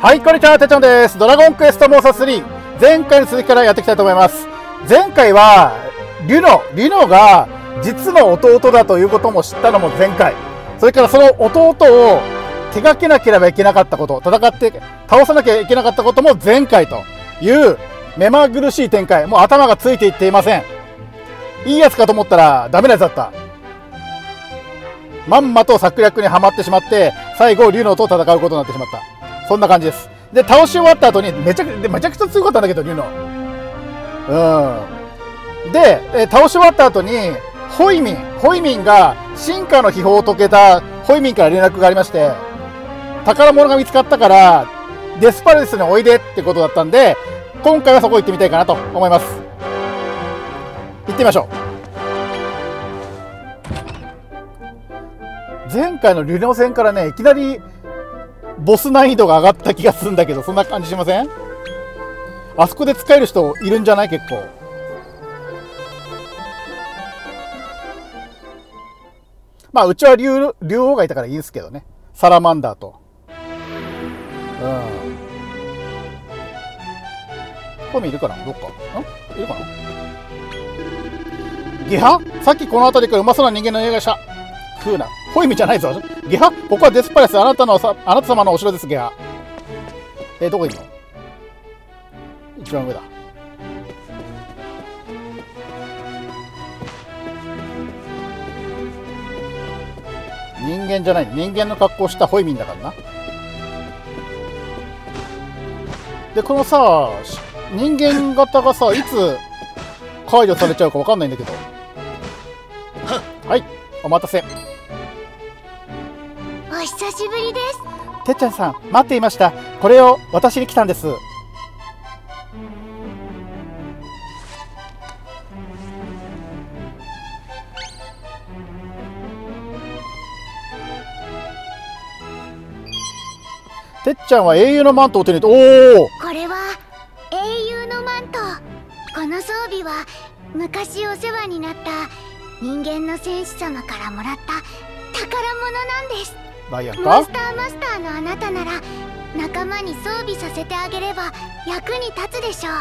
はい、こんにちは、てっちゃんです。ドラゴンクエストモーサ3、前回の続きからやっていきたいと思います。前回は、リノが実の弟だということも知ったのも前回。それからその弟を手がけなければいけなかったこと、戦って倒さなきゃいけなかったことも前回という目まぐるしい展開。もう頭がついていっていません。いいやつかと思ったらダメなやつだった。まんまと策略にはまってしまって、最後、リノと戦うことになってしまった。そんな感じです。で、倒し終わった後に、めちゃくちゃ強かったんだけど、リノ。で、倒し終わった後に、ホイミンが進化の秘宝を解けたホイミンから連絡がありまして、宝物が見つかったから、デスパレスにおいでってことだったんで、今回はそこ行ってみたいかなと思います。行ってみましょう。前回のリノ戦からね、いきなり、ボス難易度が上がった気がするんだけど、そんな感じしません？あそこで使える人いるんじゃない？結構。まあ、うちは竜王がいたからいいですけどね。サラマンダーと。コミいるかな？どっか？いるかな？ゲハ？さっきこの辺りからうまそうな人間の匂いがした。食うな。ホイミじゃないぞ。ゲハ？ここはデスパレス。あなた様のお城です、ゲハ。どこいるの？一番上だ。人間じゃない。人間の格好したホイミンだからな。で、このさ、人間型がさ、いつ解除されちゃうかわかんないんだけど。はい、お待たせ。 お久しぶりです。 てっちゃんさん、待っていました。これを渡しに来たんです。てっちゃんは英雄のマントを手に入れて、おお。 これは英雄のマント。この装備は昔お世話になった人間の戦士様からもらった宝物なんです。 モンスターマスターのあなたなら仲間に装備させてあげれば役に立つでしょう。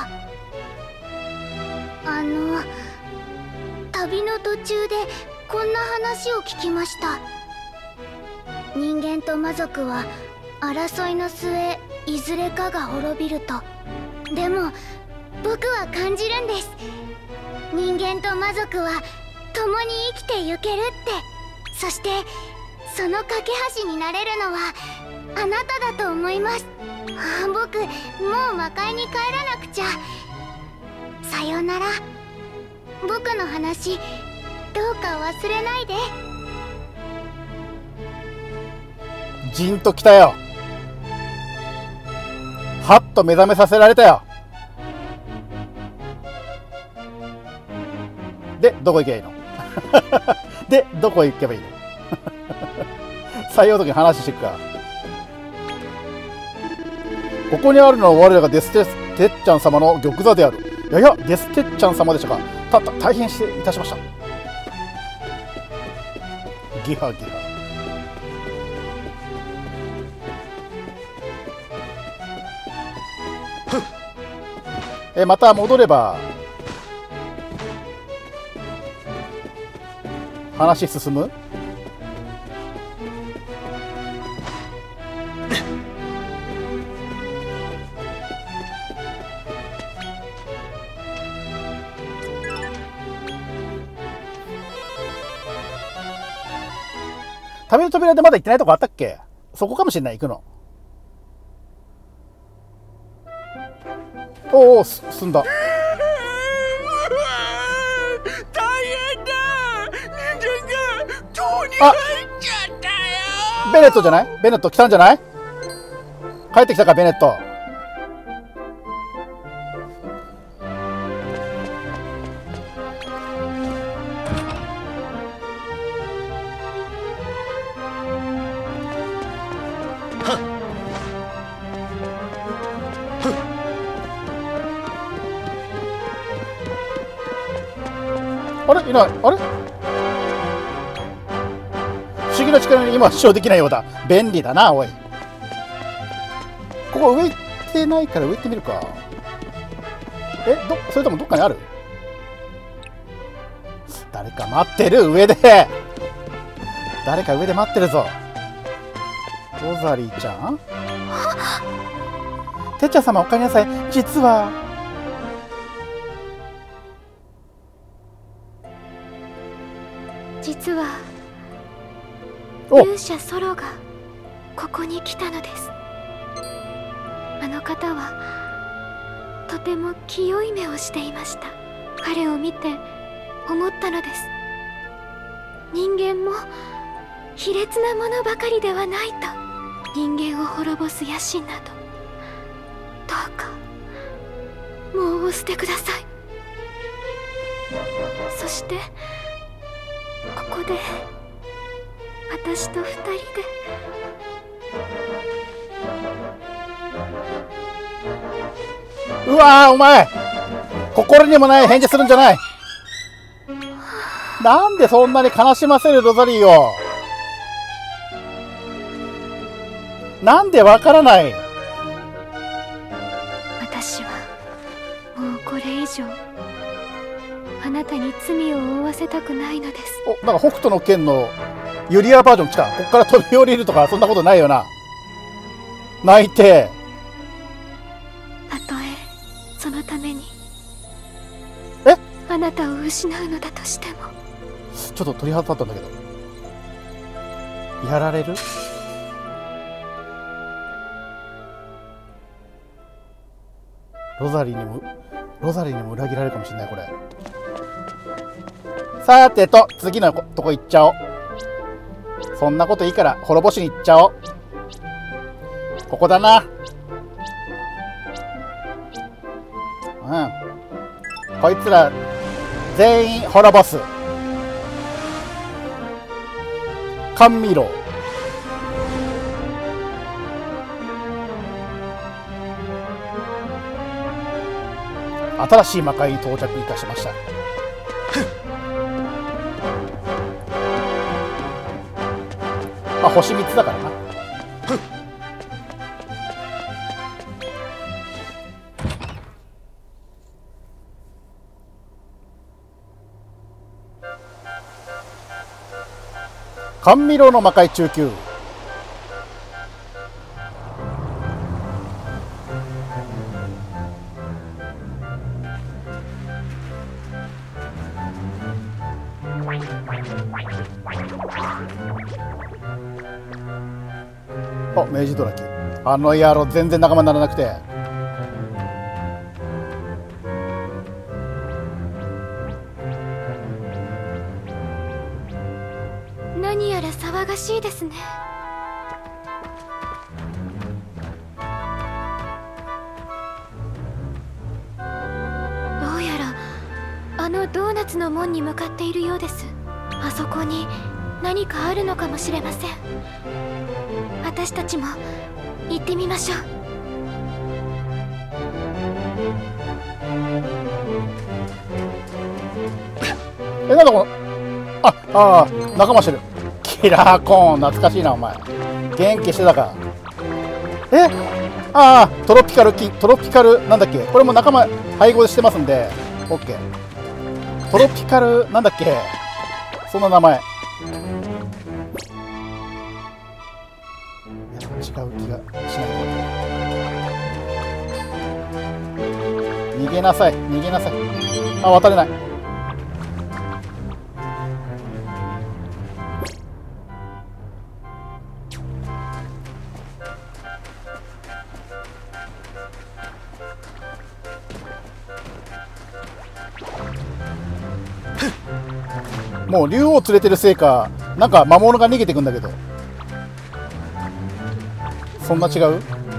旅の途中でこんな話を聞きました。人間と魔族は争いの末いずれかが滅びると。でも僕は感じるんです。人間と魔族は共に生きてゆけるって。そしてその架け橋になれるのはあなただと思います。僕もう魔界に帰らなくちゃ。さよなら。僕の話どうか忘れないで。 じんときたよ。はっと目覚めさせられたよ。で、どこ行けばいいの？で、どこ行けばいいの？採用の時に話していくか。ここにあるのは我らがデステッチャン様の玉座である。いや、デステッチャン様でしたか。大変失礼いたしました。ギハギハ。また戻れば話進む？旅の扉でまだ行ってないとこあったっけ？そこかもしれない、行くの。おお、進んだ。 大変だ。人間が塔に入っちゃったよ。 ベネットじゃない？ベネット来たんじゃない？帰ってきたか、ベネット。あれいない。あれ不思議な力に今は使用できないようだ。便利だな、おい。 ここ上行ってないから上行ってみるか。それともどっかにある？誰か待ってる、上で。誰か上で待ってるぞ。ロザリーちゃん？てっちゃん様おかえりなさい。実は勇者ソロがここに来たのです。あの方はとても清い目をしていました。彼を見て思ったのです。人間も卑劣なものばかりではないと。人間を滅ぼす野心などどうかもうお捨てください。そしてここで私と二人で。 うわー、お前心にもない返事するんじゃない。なんでそんなに悲しませる、ロザリーを。なんでわからない。 私はもうこれ以上あなたに罪を負わせたくないのです。 お、なんか北斗の拳のユリアバージョン来た。こっから飛び降りるとかそんなことないよな。泣いて。 たとえそのためにえ、 あなたを失うのだとしても。 ちょっと鳥肌立ったんだけど。やられる？ロザリーにも裏切られるかもしれない、これ。さてと、次のとこ行っちゃおう。そんなこといいから滅ぼしに行っちゃおう。ここだな。うん。こいつら全員滅ぼす。甘味楼。新しい魔界に到着いたしました。まあ星3つだからな。甘味楼の魔界中級。あ、明治ドラキ。あの野郎全然仲間にならなくて。 何やら騒がしいですね。どうやらあのドーナツの門に向かっているようです。あそこに何かあるのかもしれません。私たちも行ってみましょう。 なんだこの、仲間してる。キラーコーン懐かしいな、お前。元気してたか。トロピカルなんだっけ、これも仲間配合してますんで OK。 トロピカルなんだっけ、そんな名前。違う気がしない。逃げなさい、逃げなさい。渡れない。もう竜王連れてるせいか、なんか魔物が逃げてくんだけど。そんな違う？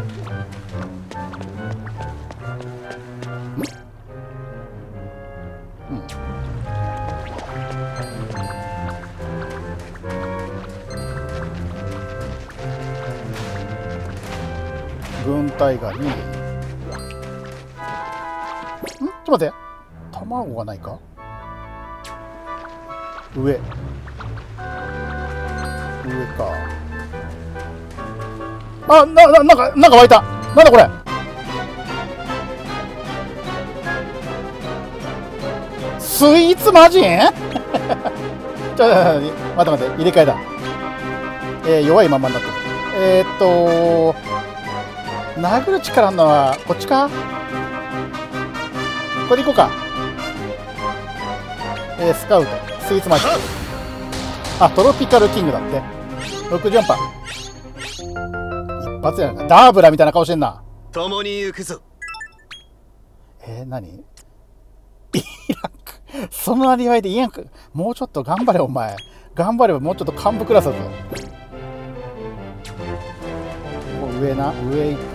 軍隊がに。ちょっと待って。卵がないか？上か。なんか湧いた。 なんだこれ。スイーツ魔人ちょ、待って、入れ替えだ。弱いままになってる。殴る力あるのはこっちか。これでいこうか。スカウトスイーツマジック。あ、トロピカルキングだって。64パー一発やな。ダーブラみたいな顔してんな。 共に行くぞ。 何いらんく。そのなりわいでいいやんく。もうちょっと頑張れお前。頑張ればもうちょっと幹部クラスだぞ。上な、上行く。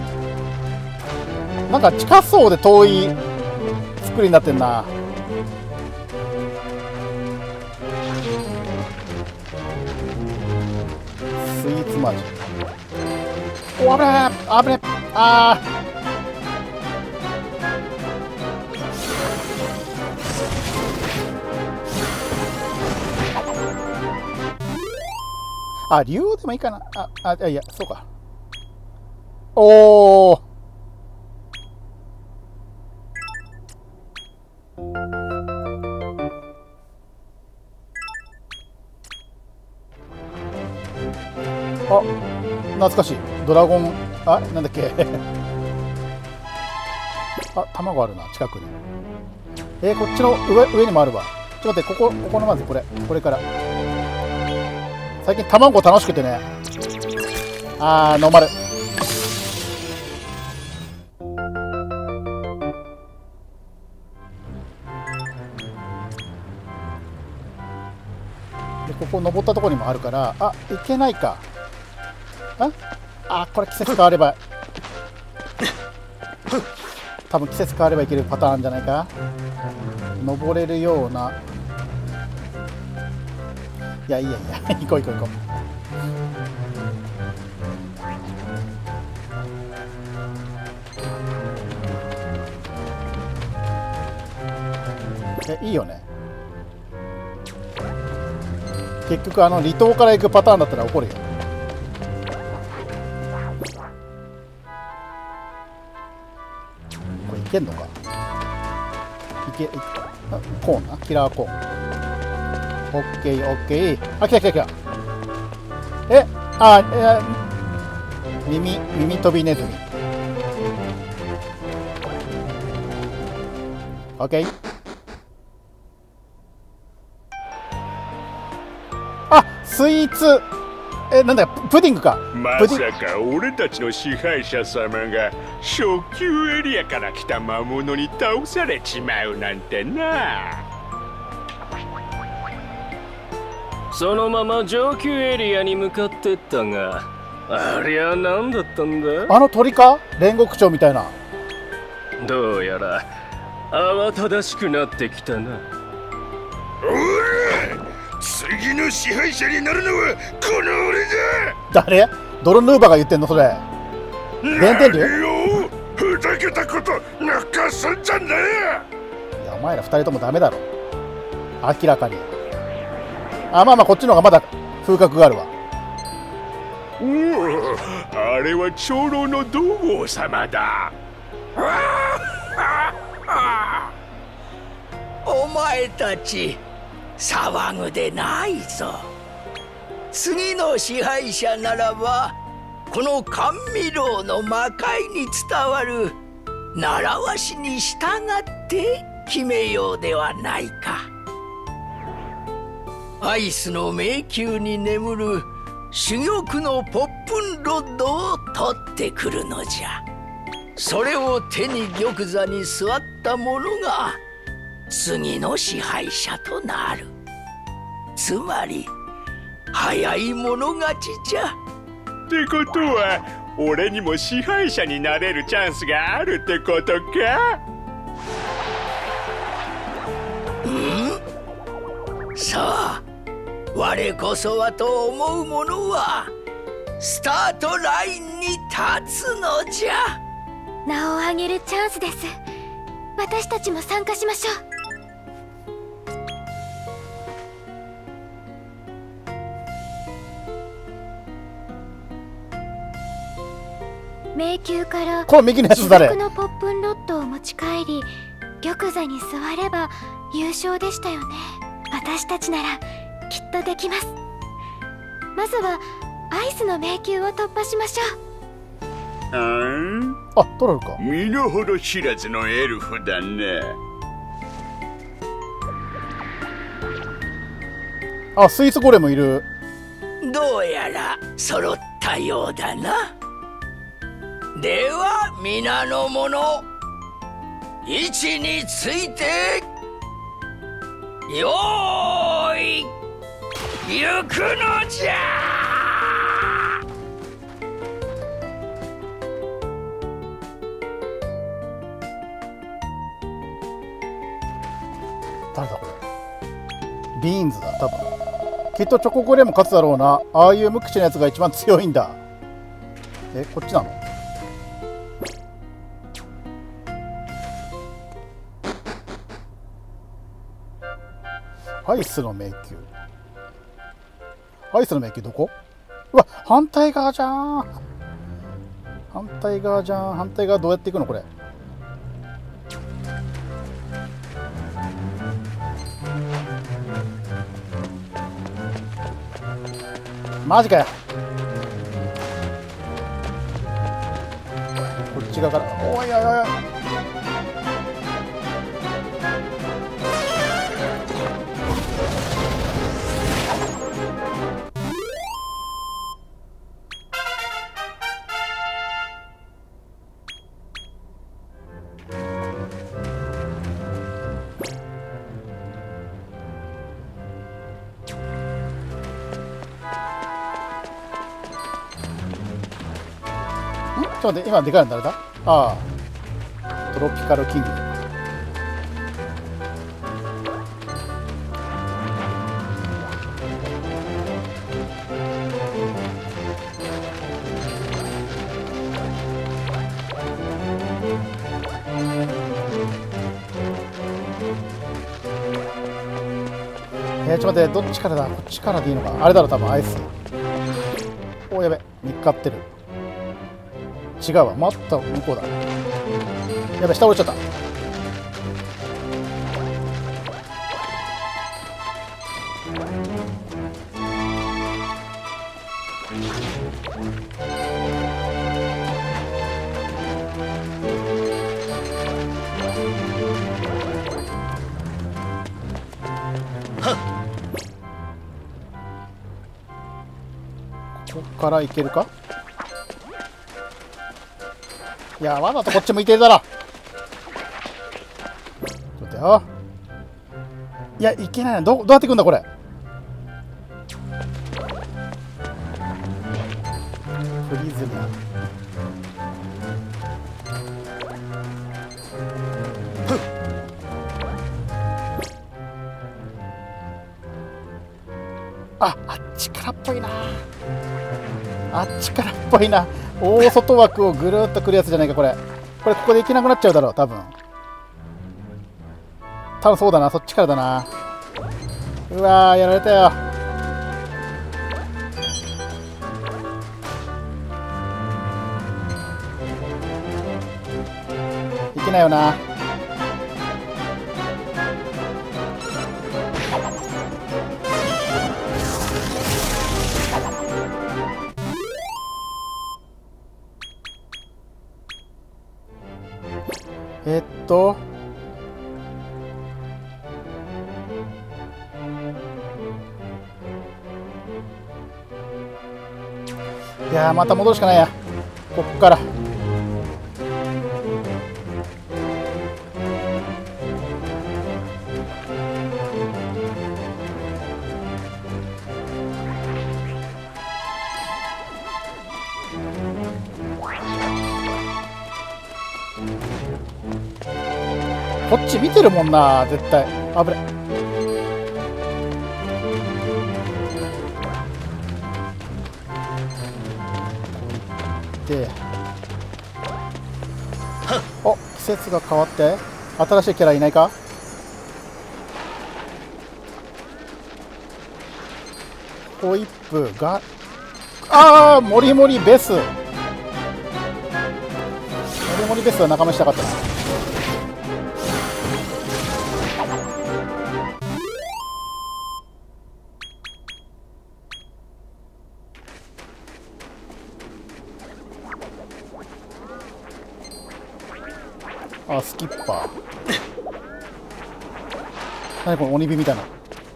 なんか近そうで遠い作りになってんな。スイーツマジ。おれー、あぶれ、ああ、竜王でもいいかな。いや、そうか。おー。あ、懐かしい。ドラゴン、なんだっけ。卵あるな、近くに。こっちの上にもあるわ。ちょっと待って、ここのまずこれから。最近卵楽しくてね。ノーマル。で、ここ登ったところにもあるから、いけないか。これ季節変われば。多分季節変わればいけるパターンじゃないか。登れるような。いや、行こう。いいよね。結局離島から行くパターンだったら怒るよ。これいけんのか。コーンな、キラーコーン。オッケー。来た。耳飛びネズミ。オッケー。スイーツ。なんだよ、プディングか。 まさか俺たちの支配者様が初級エリアから来た魔物に倒されちまうなんてな。そのまま上級エリアに向かってったが、ありゃ何だったんだ。 鳥か、煉獄長みたいな。 どうやら慌ただしくなってきたな。次の支配者になるのはこの俺だ。 誰？ドロヌーバが言ってんのそれ。電天竜？ ふざけたことなんかすんじゃねえ。いや、お前ら2人ともダメだろ、明らかに。まあこっちの方がまだ風格があるわ。 あれは長老の道豪様だ。 お前たち騒ぐでないぞ。次の支配者ならばこの甘味楼の魔界に伝わる習わしに従って決めようではないか。アイスの迷宮に眠る珠玉のポップンロッドを取ってくるのじゃ。それを手に玉座に座った者が次の支配者となる。つまり早い者勝ちじゃ。 ってことは俺にも支配者になれるチャンスがあるってことか。 さあ、我こそはと思う者はスタートラインに立つのじゃ。 名を上げるチャンスです。私たちも参加しましょう。 迷宮からこの右のやつ誰？ 珠玉のポップンロットを持ち帰り玉座に座れば優勝でしたよね。私たちならきっとできます。まずはアイスの迷宮を突破しましょう。 あ、取れるか。 身の程知らずのエルフだね。 あ、スイーツゴレムいる。 どうやら揃ったようだな。では皆の者、位置についてよーい、行くのじゃ。 誰だこれ。ビーンズだ多分。きっとチョコゴレム勝つだろうな。ああいう無口なやつが一番強いんだ。え、こっちなの？アイスの迷宮。アイスの迷宮どこ？うわ、反対側じゃん。反対側じゃん。反対側どうやって行くのこれ。マジかよ。こっち側から。おいおいおいおい。ちょっと待って、今でかいの誰だ？ああ、トロピカルキング。ちょっと待って、どっちからだ？こっちからでいいのか？あれだろ、多分アイス。お、やべ、見っかってる。違うわ、また向こうだ。やべ、下降りちゃった。ここから行けるか？いや、わざとこっち向いてるだろ。ちょっと待ってよ。いや、いけないな。どうやって行くんだこれ。フリズム。あっちからっぽいな。あっちからっぽいな。大外枠をぐるっとくるやつじゃないかこれ。ここで行けなくなっちゃうだろう多分そうだな。そっちからだな。うわー、やられたよ。いけないよな。いやー、また戻るしかないや。こっからこっち見てるもんな、絶対。危ない。で、お、季節が変わって新しいキャラいないか？ホイップが、ああ、モリモリベス。 モリベストは仲間したかったな。あ、スキッパー。何この鬼火みたいな。こ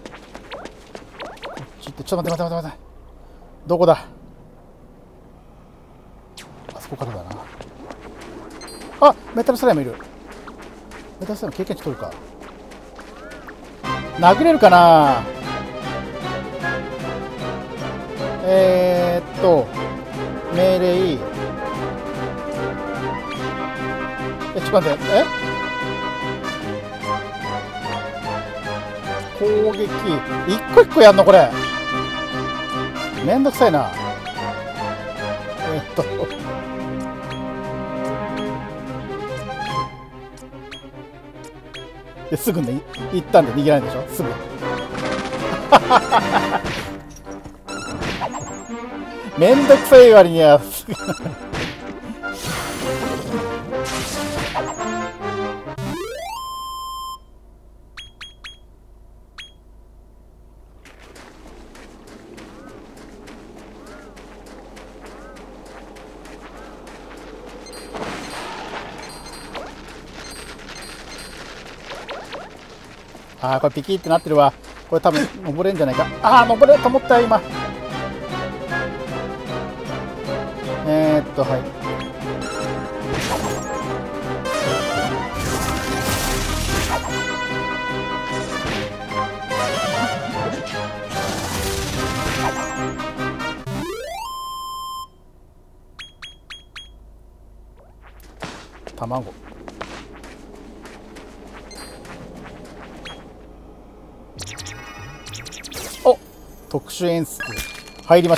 っち行って、ちょっと待って。どこだ。あそこからだな。あ、メタルスライムいる。メタルスライム経験値取るか。殴れるかな。命令。ちょっと待って、攻撃一個一個やんのこれ。めんどくさいな。ですぐね、行ったんで逃げないでしょ、すぐ。めんどくさい割にはすぐ。ああ、これピキってなってるわ。これ多分登れんじゃないか。ああ、登れると思ったよ今。はい。卵。お、特殊演出入りました。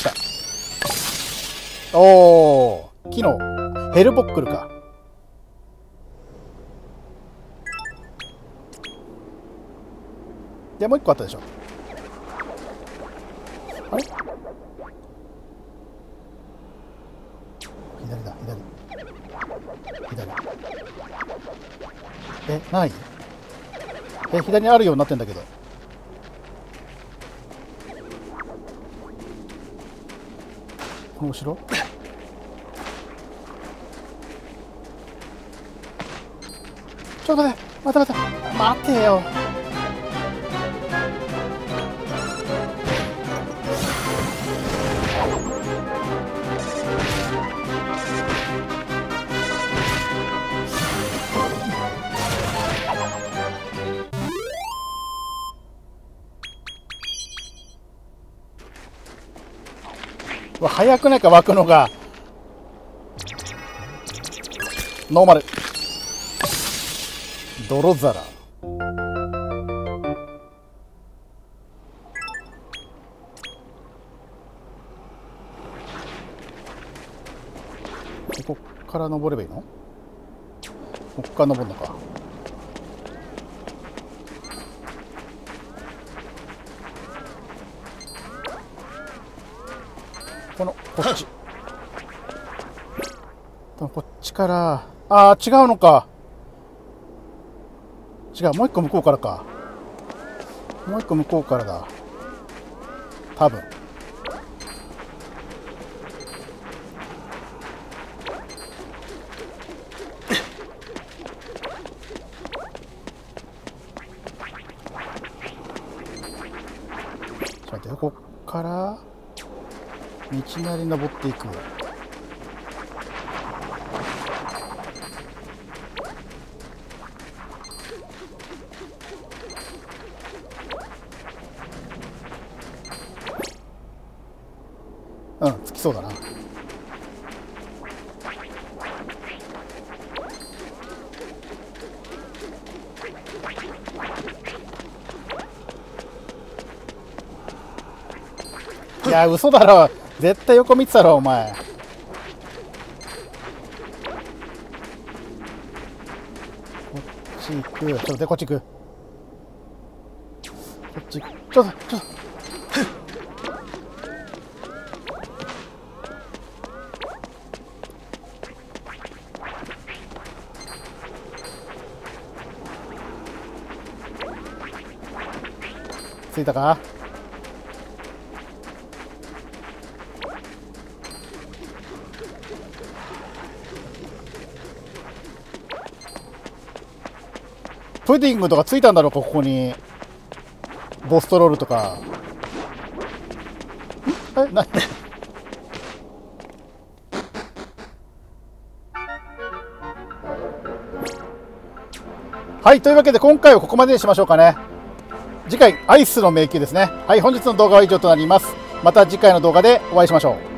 おー、機能ヘルボックルか。でもう一個あったでしょ。あれ、左だ、ない？左にあるようになってんだけど。この後ろ？ちょっと待って、待てよ。早くないか、湧くのが。ノーマル。泥皿。こっから登ればいいの？こっから登るのか。こっち。こっちから、ああ、違うのか。違う、もう一個向こうからか。もう一個向こうからだ。多分。ちょっと待って、こっから、道なり登っていく。うん、つきそうだな。いや、嘘だろ。絶対横見てたろ、お前。こっち行く。ちょっと待って、こっち行く。こっち行く。ちょっと。 着いたか。プディングとかついたんだろうか、ここに。ボストロールとか。え、なはい、というわけで今回はここまでにしましょうかね。次回、アイスの迷宮ですね。はい、本日の動画は以上となります。また次回の動画でお会いしましょう。